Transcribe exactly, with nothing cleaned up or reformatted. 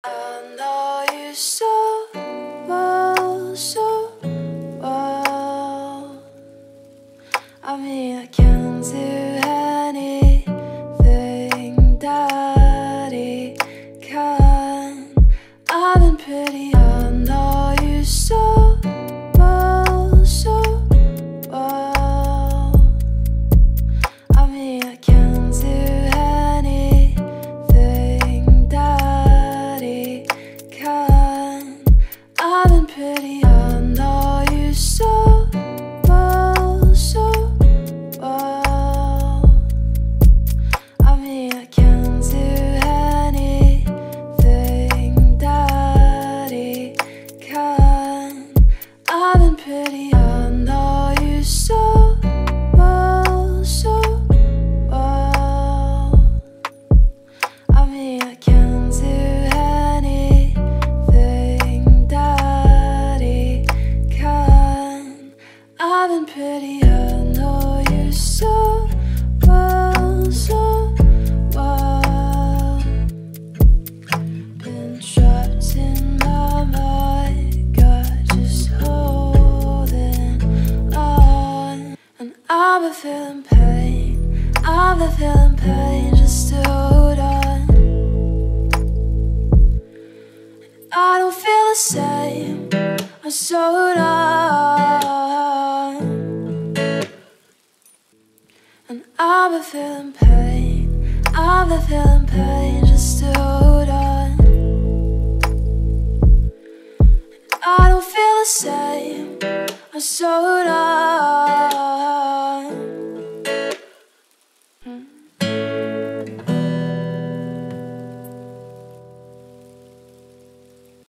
I know you so well, so well. I mean, I can't do anything Daddy can. I've been pretty, I know you so well, so well. I mean, I can't do anything Daddy can. I've been pretty, I know you so well, so well. I mean, I can't do anything Daddy can. I've been pretty, I know you so well, so well. I mean, I can't do anything Daddy can. I've been pretty, I know you so well, so well. Been trapped in my mind, got just holding on. And I've been feeling pain, I've been feeling pain just to hold on. I don't feel the same, I'm so done. And I've been feeling pain, I've been feeling pain just to hold on. I don't feel the same, I'm so